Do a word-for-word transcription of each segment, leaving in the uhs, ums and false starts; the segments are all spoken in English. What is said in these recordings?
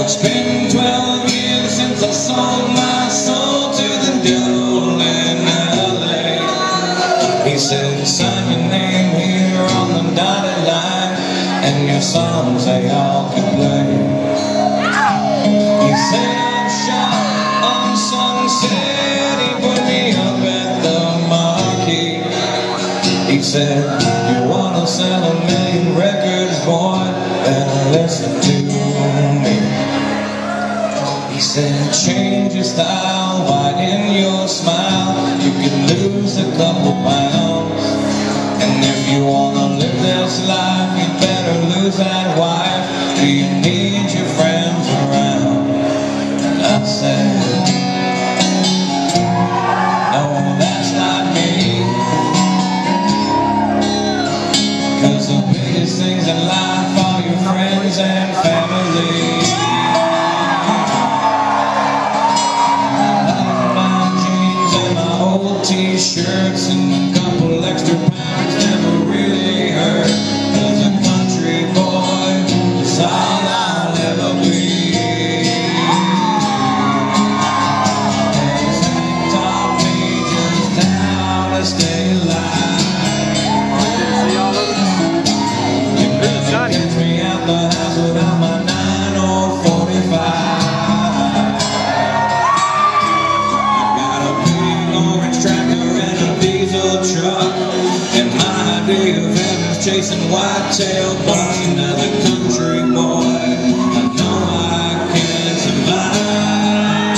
It's been twelve years since I sold my soul to the devil in L A. He said, sign your name here on the dotted line, and your songs they all can play. He said, I'm shot on Sunset. He put me up at the Marquee. He said, you wanna sell a million records, boy, then listen to me. He said, change your style, widen your smile, you can lose a couple pounds. And if you wanna live this life, you better lose that wife. Do you need your friends around? And I said, no, that's not me. Cause the biggest things in life are your friends and family. T-shirts and a couple extra pounds never really hurt. Cause a country boy is all I'll ever be. And taught me just how to stay alive. You better catch me out the house without my nine or forty-five. Truck, and my idea of heaven's chasing whitetail bucks. Another country boy, I know I can survive.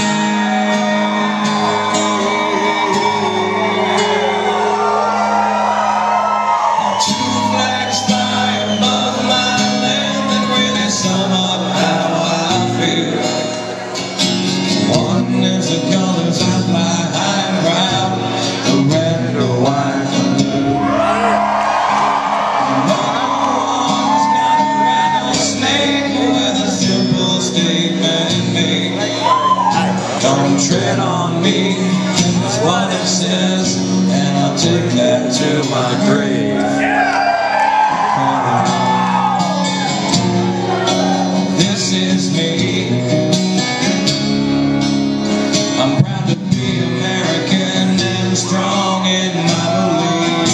Two flags fly above my land that really sum up how I feel. One is the colors I fly high and proud, the red, the white, the blue. Another one's got a rattlesnake with a simple statement in me. Don't tread on me, is what it says, and I'll take that to my grave. This is me. I'm proud to be American and strong in my belief.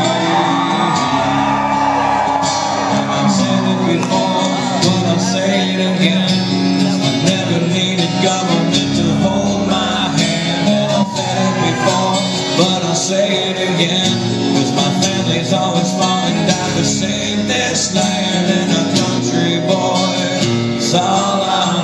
And I've said it before, but I'll say it again. I never needed government to hold my hand. And I've said it before, but I'll say it again. Cause my family's always fought and died to save this land. And a country boy is all I